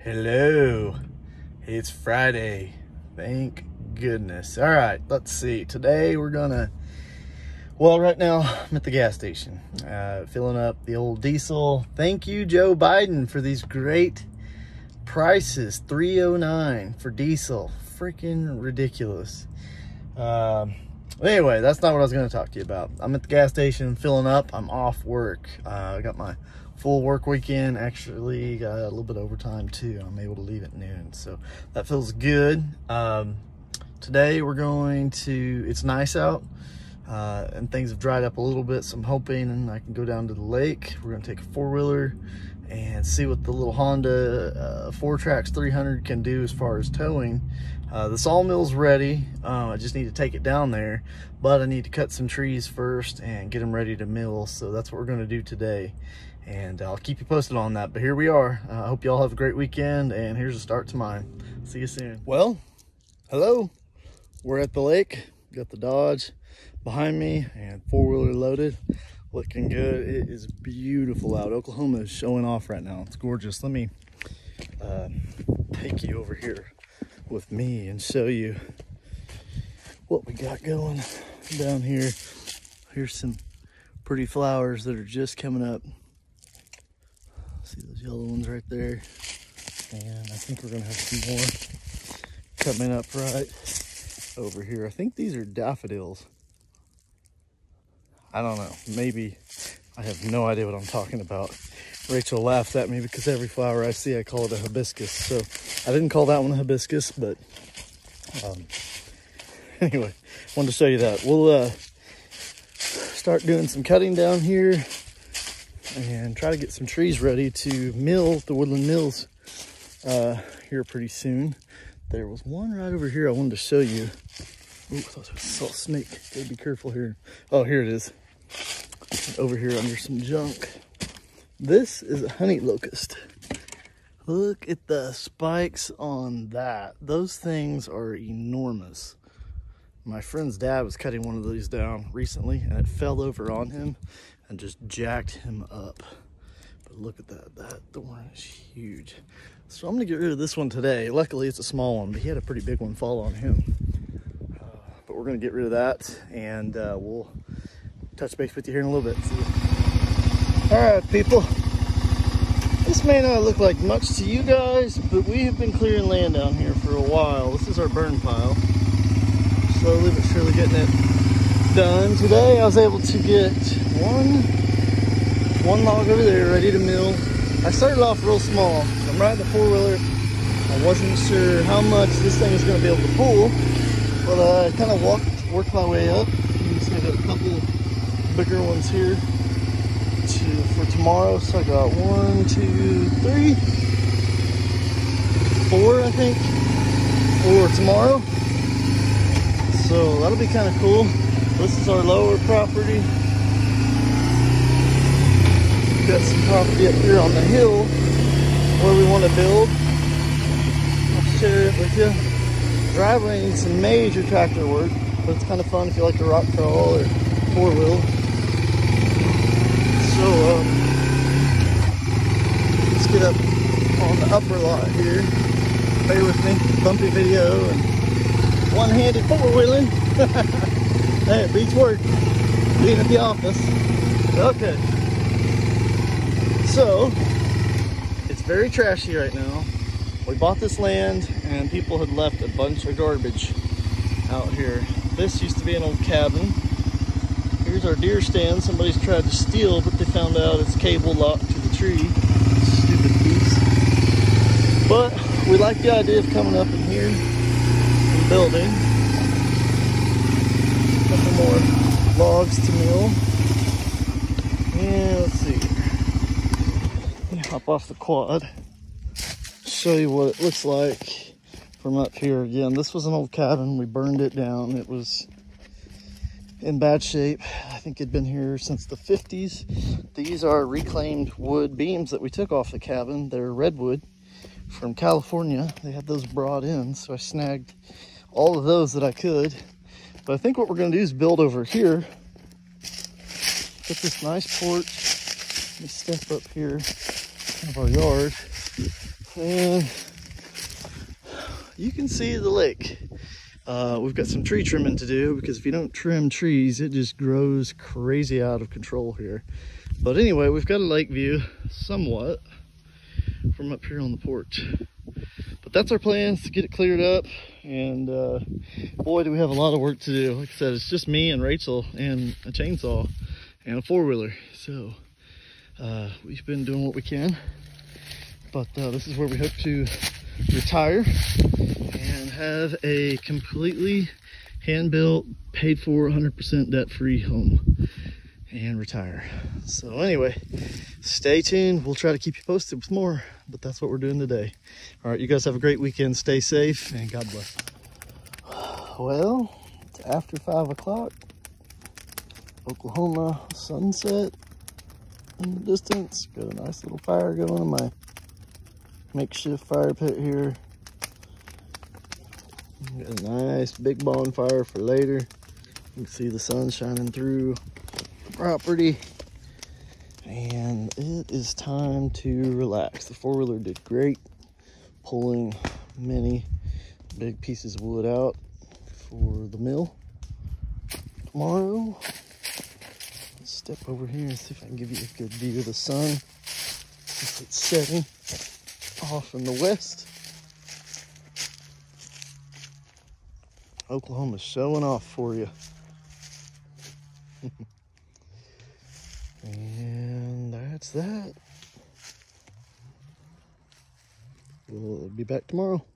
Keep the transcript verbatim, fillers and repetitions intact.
Hello, it's Friday, thank goodness. All right, let's see, today we're gonna, well, right now I'm at the gas station, uh, filling up the old diesel. Thank you, Joe Biden, for these great prices. three oh nine for diesel, freaking ridiculous. Um, anyway, that's not what I was gonna talk to you about. I'm at the gas station filling up, I'm off work. uh, I got my full work weekend, actually got a little bit of overtime too. I'm able to leave at noon, so that feels good. Um, today we're going to, it's nice out uh, and things have dried up a little bit, so I'm hoping I can go down to the lake. We're gonna take a four-wheeler and see what the little Honda uh, four tracks three hundred can do as far as towing. Uh, the sawmill's ready. uh, I just need to take it down there, but I need to cut some trees first and get them ready to mill, so that's what we're going to do today, and I'll keep you posted on that. But here we are. I uh, hope you all have a great weekend, and here's a start to mine. See you soon. Well, hello, we're at the lake. Got the Dodge behind me and four-wheeler loaded, looking good. It is beautiful out. Oklahoma is showing off right now. It's gorgeous. Let me uh, take you over here with me and show you what we got going down here. Here's some pretty flowers that are just coming up. See those yellow ones right there? And I think we're gonna have some more coming up right over here. I think these are daffodils. I don't know, maybe. I have no idea what I'm talking about. Rachel laughed at me because every flower I see, I call it a hibiscus. So I didn't call that one a hibiscus, but um, anyway, wanted to show you that. We'll uh, start doing some cutting down here and try to get some trees ready to mill the Woodland Mills uh, here pretty soon. There was one right over here I wanted to show you. Ooh, I thought I saw a snake. Gotta be careful here. Oh, here it is. Over here under some junk. This is a honey locust. Look at the spikes on that. Those things are enormous. My friend's dad was cutting one of these down recently and it fell over on him and just jacked him up. But look at that, that thorn is huge. So I'm gonna get rid of this one today. Luckily it's a small one, but he had a pretty big one fall on him. Uh, but we're gonna get rid of that, and uh, we'll touch base with you here in a little bit. See you. All right, people. This may not look like much to you guys, but we have been clearing land down here for a while. This is our burn pile. Slowly but surely getting it done. Today I was able to get one, one log over there ready to mill. I started off real small. I'm riding the four-wheeler. I wasn't sure how much this thing is going to be able to pull, but uh, I kind of walked, worked my way up. You can see I got a couple bigger ones here to, for tomorrow. So I got one, two, three, four, I think, for tomorrow. So that'll be kind of cool. This is our lower property. We've got some property up here on the hill where we want to build. I'll share it with you. Driveway needs some major tractor work, but it's kind of fun if you like to rock crawl or four wheel. So um, let's get up on the upper lot here. Bear with me, bumpy video and one-handed four-wheeling. Hey, it beats work, being at the office. Okay. So, it's very trashy right now. We bought this land and people had left a bunch of garbage out here. This used to be an old cabin. Here's our deer stand. Somebody's tried to steal, but they found out it's cable locked to the tree. Stupid piece. But we like the idea of coming up in here and building. A couple more logs to mill. And let's see. Let me hop off the quad. Show you what it looks like from up here. Again, this was an old cabin. We burned it down. It was in bad shape. I think it'd been here since the fifties. These are reclaimed wood beams that we took off the cabin. They're redwood from California. They had those brought in, so I snagged all of those that I could. But I think what we're gonna do is build over here. Get this nice porch. Let me step up here, kind of our yard. And you can see the lake. Uh, we've got some tree trimming to do because if you don't trim trees, it just grows crazy out of control here. But anyway, we've got a lake view somewhat from up here on the porch. But that's our plans, to get it cleared up. And uh, boy, do we have a lot of work to do. Like I said, it's just me and Rachel and a chainsaw and a four-wheeler. So uh, we've been doing what we can. But uh, this is where we hope to retire and have a completely hand-built, paid-for, one hundred percent debt-free home and retire. So anyway, stay tuned. We'll try to keep you posted with more, but that's what we're doing today. All right, you guys have a great weekend. Stay safe, and God bless. Well, it's after five o'clock. Oklahoma sunset in the distance. Got a nice little fire going in my makeshift fire pit here. Got a nice big bonfire for later. You can see the sun shining through the property. And it is time to relax. The four-wheeler did great, pulling many big pieces of wood out for the mill. Tomorrow, let's step over here and see if I can give you a good view of the sun since it's setting off in the west. Oklahoma's showing off for you. And that's that. We'll be back tomorrow.